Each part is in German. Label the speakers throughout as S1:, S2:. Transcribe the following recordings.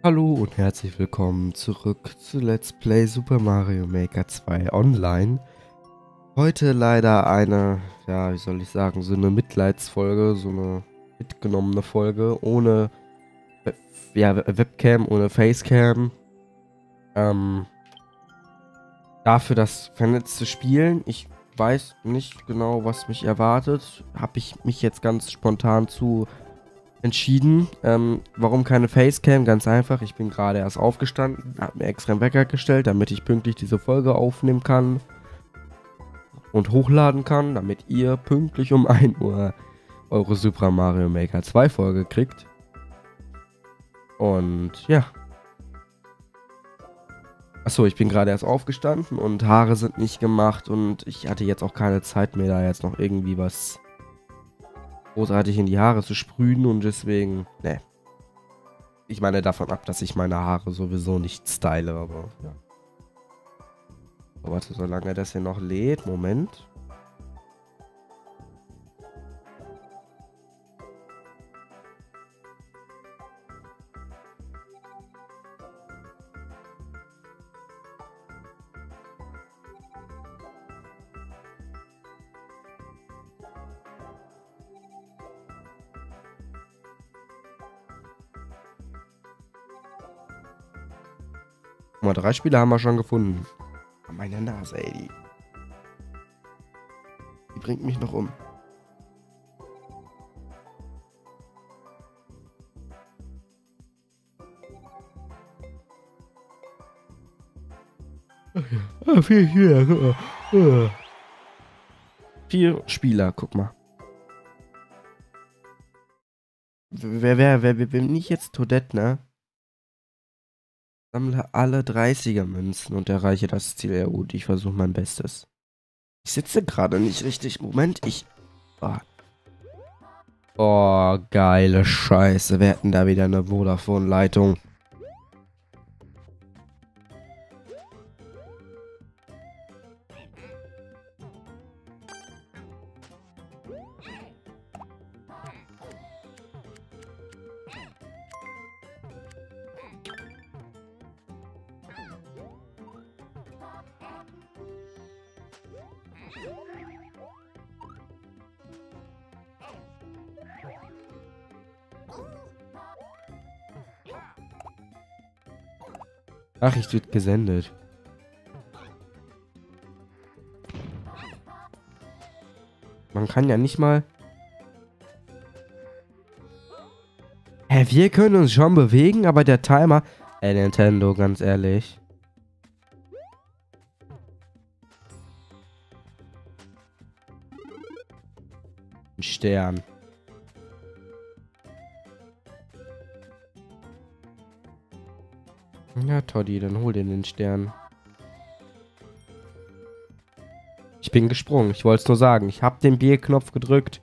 S1: Hallo und herzlich willkommen zurück zu Let's Play Super Mario Maker 2 Online. Heute leider eine, ja, wie soll ich sagen, so eine Mitleidsfolge, so eine mitgenommene Folge ohne Webcam, ohne Facecam. Ähm, Dafür das vernetzte Spielen. Ich weiß nicht genau, was mich erwartet. Habe ich mich jetzt ganz spontan zu entschieden. Warum keine Facecam? Ganz einfach. Ich bin gerade erst aufgestanden, habe mir extra einen Wecker gestellt, damit ich pünktlich diese Folge aufnehmen kann und hochladen kann, damit ihr pünktlich um 1 Uhr eure Super Mario Maker 2 Folge kriegt. Und ja. Achso, ich bin gerade erst aufgestanden und Haare sind nicht gemacht und ich hatte jetzt auch keine Zeit mehr, da jetzt noch irgendwie was großartig in die Haare zu sprühen und deswegen, ne. Ich meine davon ab, dass ich meine Haare sowieso nicht style, aber ja. So, warte, solange das hier noch lädt. Moment. Guck mal, 3 Spiele haben wir schon gefunden. Meine Nase, ey, die bringt mich noch um. Ah, 4 Spieler, guck mal. 4 Spieler, guck mal. Wer bin ich jetzt Toadette, ne? Sammle alle 30er Münzen und erreiche das Ziel. Ja gut, ich versuche mein Bestes. Ich sitze gerade nicht richtig. Moment, Oh, oh, geile Scheiße. Wir hätten da wieder eine Vodafone-Leitung. Nachricht wird gesendet. Man kann ja nicht mal... Hä, wir können uns schon bewegen, aber der Timer... Ey, Nintendo, ganz ehrlich. Ein Stern. Ja, Toddy, dann hol dir den Stern. Ich bin gesprungen. Ich wollte es nur sagen. Ich habe den B-Knopf gedrückt.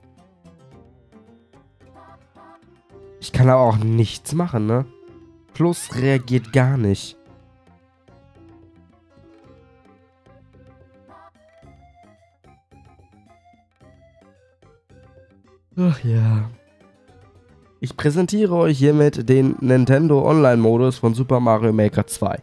S1: Ich kann aber auch nichts machen, ne? Plus reagiert gar nicht. Ach ja. Ich präsentiere euch hiermit den Nintendo Online-Modus von Super Mario Maker 2.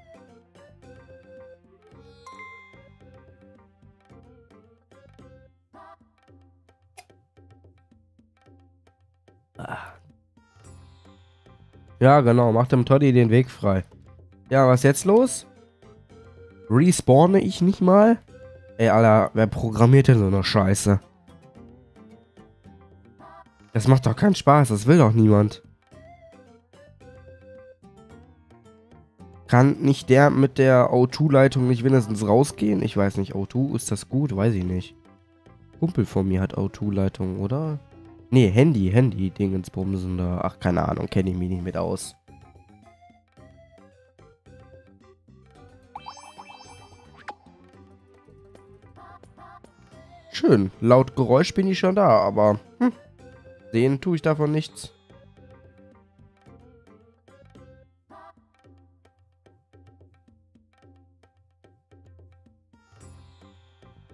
S1: Ja, genau. Macht dem Toddy den Weg frei. Ja, was ist jetzt los? Respawne ich nicht mal? Ey, Alter, wer programmiert denn so eine Scheiße? Das macht doch keinen Spaß. Das will doch niemand. Kann nicht der mit der O2-Leitung nicht wenigstens rausgehen? Ich weiß nicht. O2, ist das gut? Weiß ich nicht. Kumpel von mir hat O2-Leitung, oder? Nee, Handy-Dingensbumsen da. Ach, keine Ahnung. Kenne ich mich nicht mit aus. Schön. Laut Geräusch bin ich schon da, aber sehen tue ich davon nichts.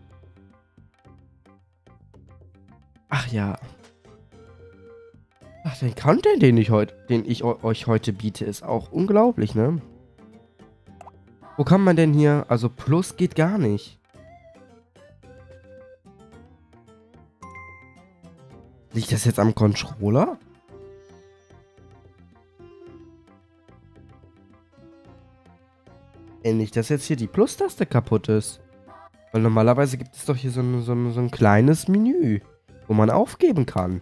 S1: Ach ja. Ach, Ach, den Content, den ich euch heute biete, ist auch unglaublich, ne? Wo kann man denn hier... Also Plus geht gar nicht. Liegt das jetzt am Controller? Nicht, dass jetzt hier die Plus-Taste kaputt ist. Weil normalerweise gibt es doch hier so ein kleines Menü, wo man aufgeben kann.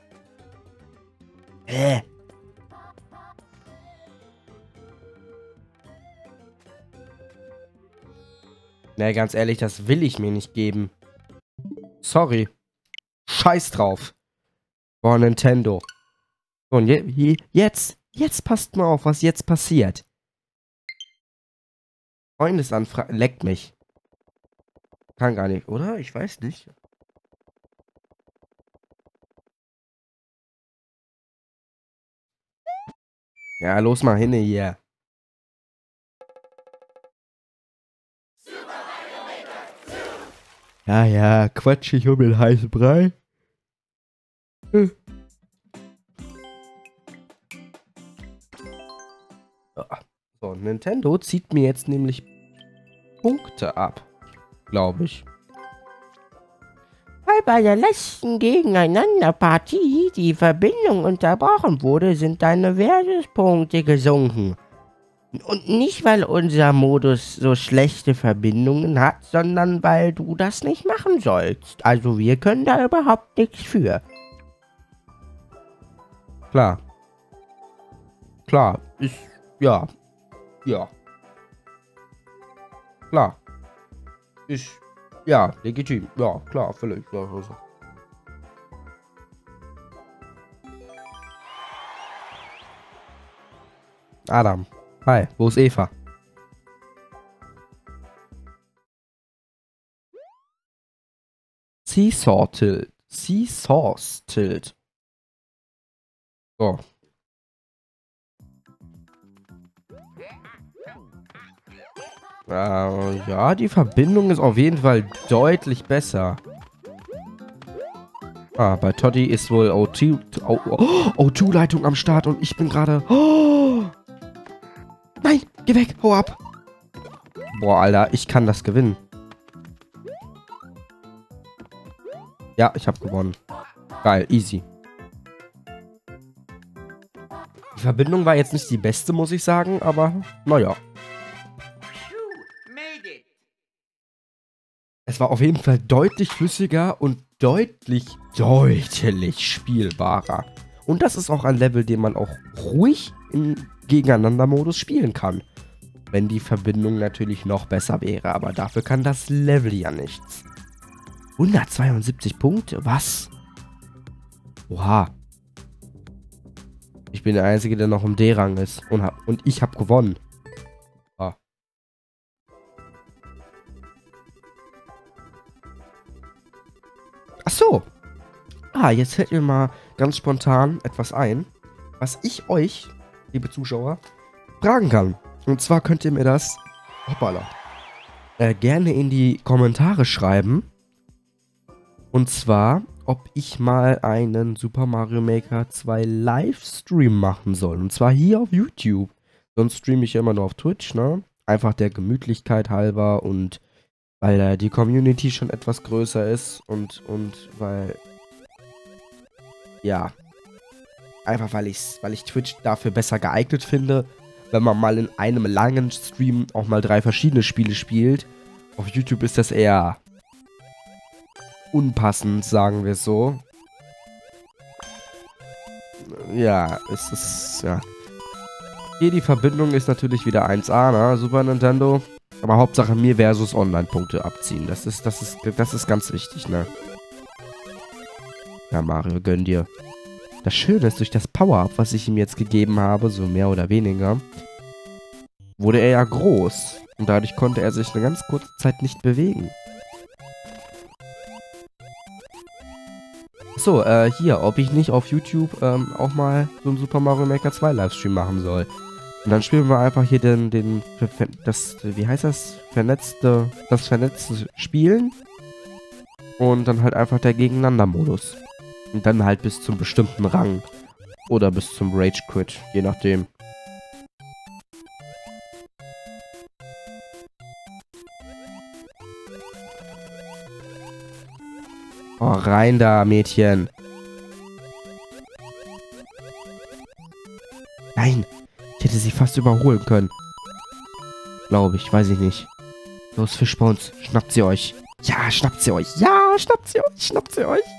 S1: Ne, ganz ehrlich, das will ich mir nicht geben. Sorry. Scheiß drauf. Boah, Nintendo. So, und jetzt passt mal auf, was jetzt passiert. Freundesanfrage, leckt mich. Kann gar nicht, oder? Ich weiß nicht. Ja, los mal hin hier. Ja, quatsch ich um den heißen Brei. So, Nintendo zieht mir jetzt nämlich Punkte ab, glaube ich.
S2: Weil bei der letzten Gegeneinander-Partie die Verbindung unterbrochen wurde, sind deine Wertepunkte gesunken. Und nicht, weil unser Modus so schlechte Verbindungen hat, sondern weil du das nicht machen sollst. Also wir können da überhaupt nichts für.
S1: Klar. Klar, ja. Klar. Ja, legitim. Ja, klar, völlig. Ja, also. Adam. Hi, wo ist Eva? Seesaw Tilt. Seesaws Tilt. So. Ja, die Verbindung ist auf jeden Fall deutlich besser. Bei Toddy ist wohl O2-Leitung am Start und ich bin gerade... Oh! Nein, geh weg, hau ab. Boah, Alter, ich kann das gewinnen. Ja, ich habe gewonnen. Geil, easy. Die Verbindung war jetzt nicht die beste, muss ich sagen, aber naja. Es war auf jeden Fall deutlich flüssiger und deutlich spielbarer. Und das ist auch ein Level, den man auch ruhig im Gegeneinander-Modus spielen kann. Wenn die Verbindung natürlich noch besser wäre, aber dafür kann das Level ja nichts. 172 Punkte? Was? Oha. Ich bin der Einzige, der noch im D-Rang ist. Und ich habe gewonnen. Ah. Ach so. Jetzt fällt mir mal ganz spontan etwas ein, was ich euch, liebe Zuschauer, fragen kann. Und zwar könnt ihr mir das gerne in die Kommentare schreiben. Und zwar, ob ich mal einen Super Mario Maker 2 Livestream machen soll. Und zwar hier auf YouTube. Sonst streame ich ja immer nur auf Twitch, ne? Einfach der Gemütlichkeit halber und weil die Community schon etwas größer ist und weil... Ja. Einfach weil ich Twitch dafür besser geeignet finde, wenn man mal in einem langen Stream auch mal 3 verschiedene Spiele spielt. Auf YouTube ist das eher unpassend, sagen wir so. Ja, es ist, ja. Hier die Verbindung ist natürlich wieder 1A, ne? Super Nintendo. Aber Hauptsache mir versus Online-Punkte abziehen. Das ist ganz wichtig, ne? Ja, Mario, gönn dir. Das Schöne ist, durch das Power-Up, was ich ihm jetzt gegeben habe, so mehr oder weniger, wurde er ja groß. Und dadurch konnte er sich eine ganz kurze Zeit nicht bewegen. So, hier, ob ich nicht auf YouTube auch mal so einen Super Mario Maker 2 Livestream machen soll. Und dann spielen wir einfach hier wie heißt das? Das vernetzte Spielen. Und dann halt einfach der Gegeneinander-Modus. Und dann halt bis zum bestimmten Rang. Oder bis zum Rage Quit, je nachdem. Oh, rein da, Mädchen. Nein, ich hätte sie fast überholen können. Glaube ich, weiß ich nicht. Los, Fischbones, schnappt sie euch. Ja, schnappt sie euch. Ja, schnappt sie euch, schnappt sie euch.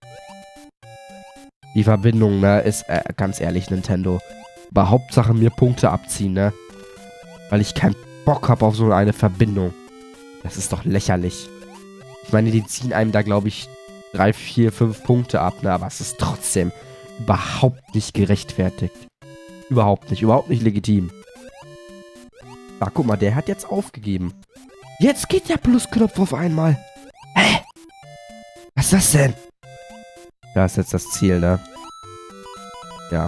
S1: Die Verbindung, ne, ist, ganz ehrlich, Nintendo. Aber Hauptsache mir Punkte abziehen, ne? Weil ich keinen Bock habe auf so eine Verbindung. Das ist doch lächerlich. Ich meine, die ziehen einem da, glaube ich, 3, 4, 5 Punkte ab, ne? Aber es ist trotzdem überhaupt nicht gerechtfertigt. Überhaupt nicht legitim. Na, guck mal, der hat jetzt aufgegeben. Jetzt geht der Plusknopf auf einmal. Hä? Was ist das denn? Da ist jetzt das Ziel, ne? Ja.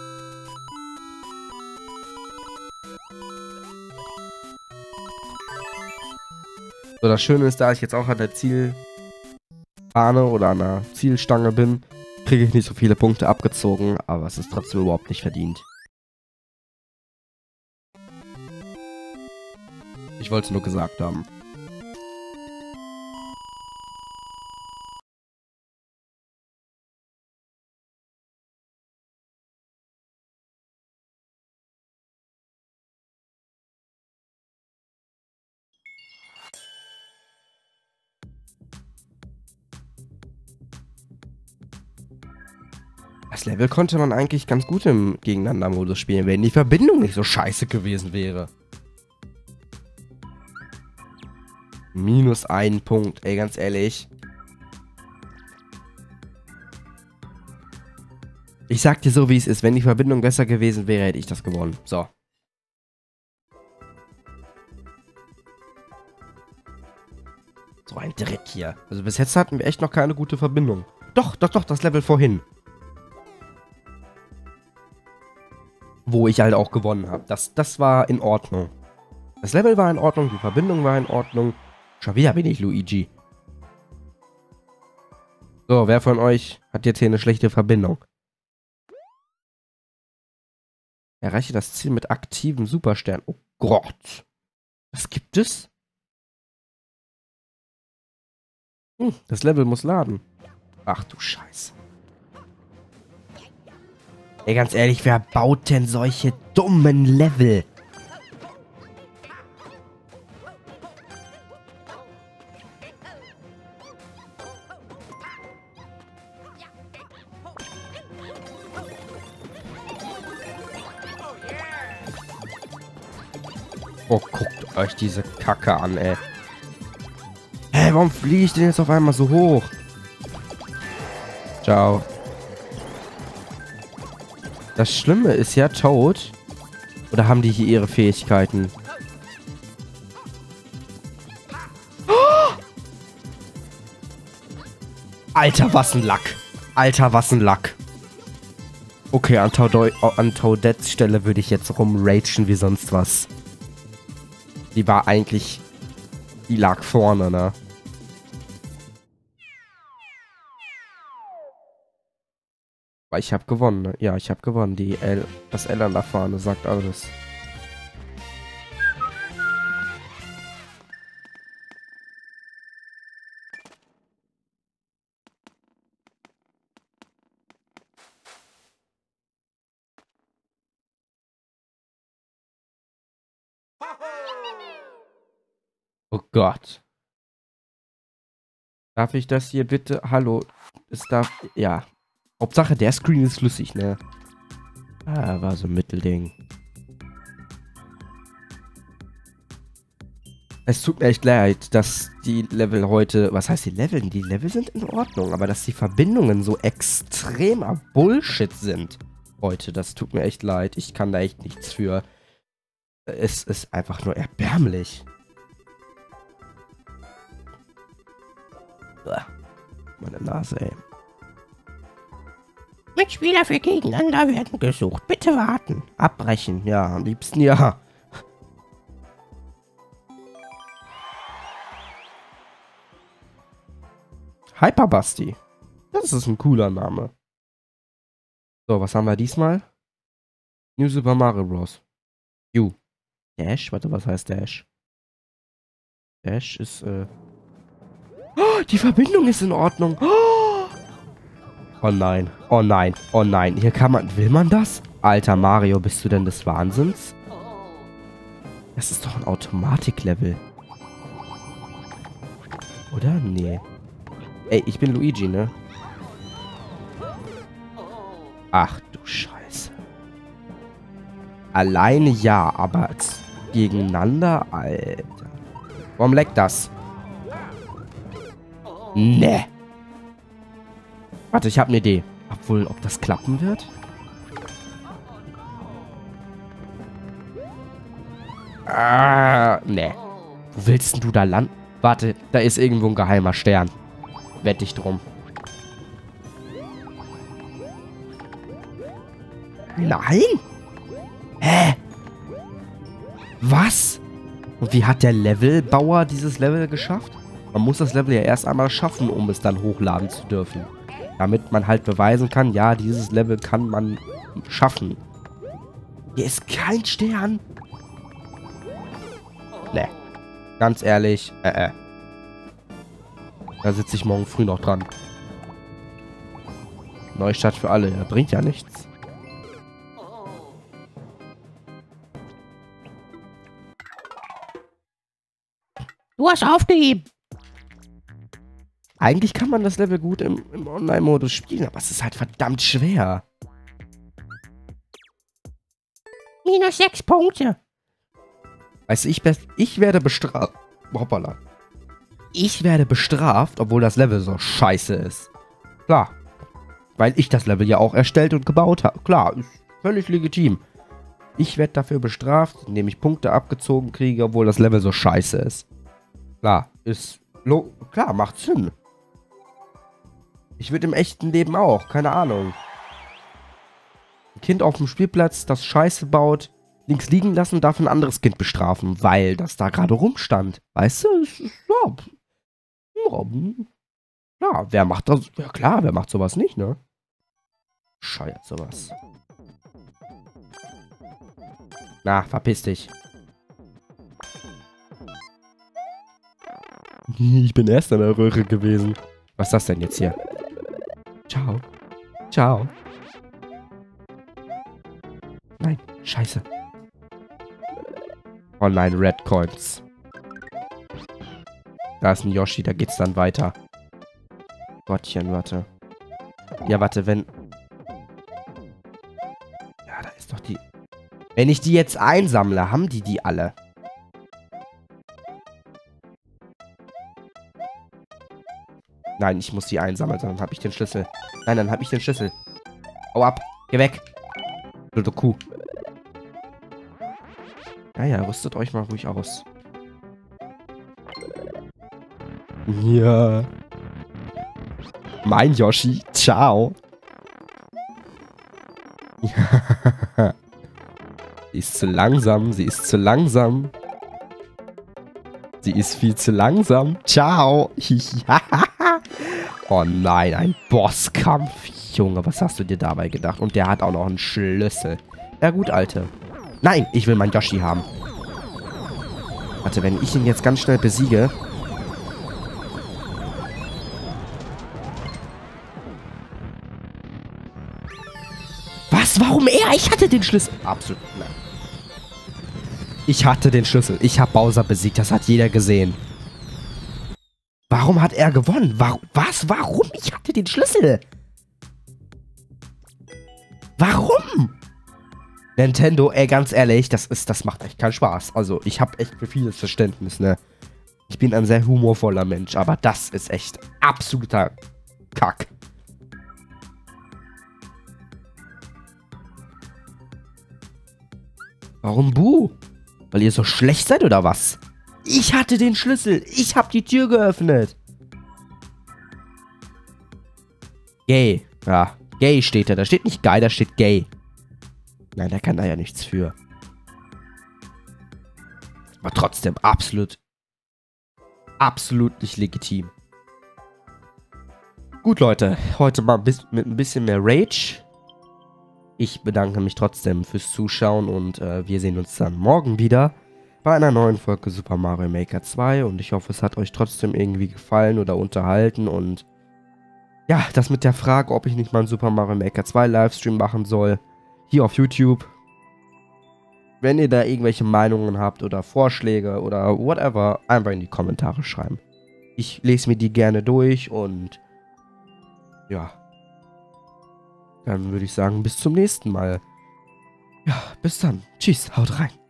S1: So, das Schöne ist, da ich jetzt auch an der Zielfahne oder an der Zielstange bin, kriege ich nicht so viele Punkte abgezogen, aber es ist trotzdem überhaupt nicht verdient. Ich wollte es nur gesagt haben. Das Level konnte man eigentlich ganz gut im Gegeneinander-Modus spielen, wenn die Verbindung nicht so scheiße gewesen wäre. Minus 1 Punkt, ey, ganz ehrlich. Ich sag dir so, wie es ist. Wenn die Verbindung besser gewesen wäre, hätte ich das gewonnen. So. So ein Dreck hier. Also bis jetzt hatten wir echt noch keine gute Verbindung. Doch, das Level vorhin. Wo ich halt auch gewonnen habe. Das war in Ordnung. Das Level war in Ordnung, die Verbindung war in Ordnung. Schon wieder bin ich Luigi. So, wer von euch hat jetzt hier eine schlechte Verbindung? Erreiche das Ziel mit aktivem Superstern. Oh Gott. Was gibt es? Das Level muss laden. Ach du Scheiße. Ey, ganz ehrlich, wer baut denn solche dummen Level? Oh, guckt euch diese Kacke an, ey. Hä, warum fliege ich denn jetzt auf einmal so hoch? Ciao. Das Schlimme ist ja, Toad. Oder haben die hier ihre Fähigkeiten? Oh! Alter, was ein Lack. Alter, was ein Lack. Okay, an Toadettes Stelle würde ich jetzt rumragen wie sonst was. Die war eigentlich... Die lag vorne, ne? Aber ich habe gewonnen, ne? Ja, ich habe gewonnen. Das L an der Fahne sagt alles. Oh Gott. Darf ich das hier bitte? Hallo. Es darf... Ja. Hauptsache, der Screen ist flüssig, ne? Ah, war so ein Mittelding. Es tut mir echt leid, dass die Level heute... Was heißt die Level? Die Level sind in Ordnung, aber dass die Verbindungen so extremer Bullshit sind heute, das tut mir echt leid. Ich kann da echt nichts für. Es ist einfach nur erbärmlich. Uah, meine Nase, ey.
S2: Mitspieler für gegeneinander werden gesucht. Bitte warten.
S1: Abbrechen, ja, am liebsten ja. Hyperbasti. Das ist ein cooler Name. So, was haben wir diesmal? New Super Mario Bros. U. Dash? Warte, was heißt Dash? Dash ist, Oh, die Verbindung ist in Ordnung. Oh nein, oh nein, oh nein. Hier kann man... Will man das? Alter Mario, bist du denn des Wahnsinns? Das ist doch ein Automatiklevel. Oder? Nee. Ey, ich bin Luigi, ne? Ach du Scheiße. Alleine ja, aber gegeneinander, Alter. Warum leckt das? Ne. Warte, ich habe eine Idee. Obwohl, ob das klappen wird? Ne. Wo willst denn du da landen? Warte, da ist irgendwo ein geheimer Stern. Wette ich drum. Nein? Hä? Was? Und wie hat der Levelbauer dieses Level geschafft? Man muss das Level ja erst einmal schaffen, um es dann hochladen zu dürfen. Damit man halt beweisen kann, ja, dieses Level kann man schaffen. Hier ist kein Stern. Ne. Ganz ehrlich, Da sitze ich morgen früh noch dran. Neustart für alle, ja, bringt ja nichts.
S2: Du hast aufgegeben.
S1: Eigentlich kann man das Level gut im Online-Modus spielen, aber es ist halt verdammt schwer.
S2: Minus 6 Punkte.
S1: Weißt du, ich werde bestraft. Hoppala. Ich werde bestraft, obwohl das Level so scheiße ist. Klar. Weil ich das Level ja auch erstellt und gebaut habe. Klar, ist völlig legitim. Ich werde dafür bestraft, indem ich Punkte abgezogen kriege, obwohl das Level so scheiße ist. Klar, klar, macht Sinn. Ich würde im echten Leben auch, keine Ahnung. Ein Kind auf dem Spielplatz, das Scheiße baut, links liegen lassen, darf ein anderes Kind bestrafen, weil das da gerade rumstand. Weißt du? Ja, wer macht das? Ja klar, wer macht sowas nicht, ne? Scheuert sowas. Na, verpiss dich. Ich bin erst in der Röhre gewesen. Was ist das denn jetzt hier? Ciao. Ciao. Nein, scheiße. Oh nein, Red Coins. Da ist ein Yoshi, da geht's dann weiter. Gottchen, warte. Ja, warte, wenn... Ja, da ist doch die... Wenn ich die jetzt einsammle, haben die alle? Nein, ich muss die einsammeln, dann habe ich den Schlüssel. Nein, dann habe ich den Schlüssel. Hau ab. Geh weg. Du Kuh. Ja, rüstet euch mal ruhig aus. Ja. Mein Yoshi. Ciao. Ja. Sie ist zu langsam. Sie ist zu langsam. Sie ist viel zu langsam. Ciao. Oh nein, ein Bosskampf. Junge, was hast du dir dabei gedacht? Und der hat auch noch einen Schlüssel. Ja gut, Alte. Nein, ich will meinen Yoshi haben. Warte, wenn ich ihn jetzt ganz schnell besiege... Was? Warum er? Ich hatte den Schlüssel. Absolut. Nein. Ich hatte den Schlüssel. Ich habe Bowser besiegt. Das hat jeder gesehen. Warum hat er gewonnen? Was? Warum? Ich hatte den Schlüssel. Warum? Nintendo, ey, ganz ehrlich, das macht echt keinen Spaß. Also, ich habe echt für vieles Verständnis, ne? Ich bin ein sehr humorvoller Mensch, aber das ist echt absoluter Kack. Warum Buh? Weil ihr so schlecht seid oder was? Ich hatte den Schlüssel. Ich habe die Tür geöffnet. Gay. Ja, gay steht da. Da steht nicht geil, da steht gay. Nein, der kann da ja nichts für. Aber trotzdem absolut nicht legitim. Gut, Leute. Heute mal mit ein bisschen mehr Rage. ich bedanke mich trotzdem fürs Zuschauen und wir sehen uns dann morgen wieder bei einer neuen Folge Super Mario Maker 2 und ich hoffe, es hat euch trotzdem irgendwie gefallen oder unterhalten und ja, das mit der Frage, ob ich nicht mal einen Super Mario Maker 2 Livestream machen soll, hier auf YouTube. Wenn ihr da irgendwelche Meinungen habt oder Vorschläge oder whatever, einfach in die Kommentare schreiben. Ich lese mir die gerne durch und ja, dann würde ich sagen, bis zum nächsten Mal. Ja, bis dann. Tschüss, haut rein.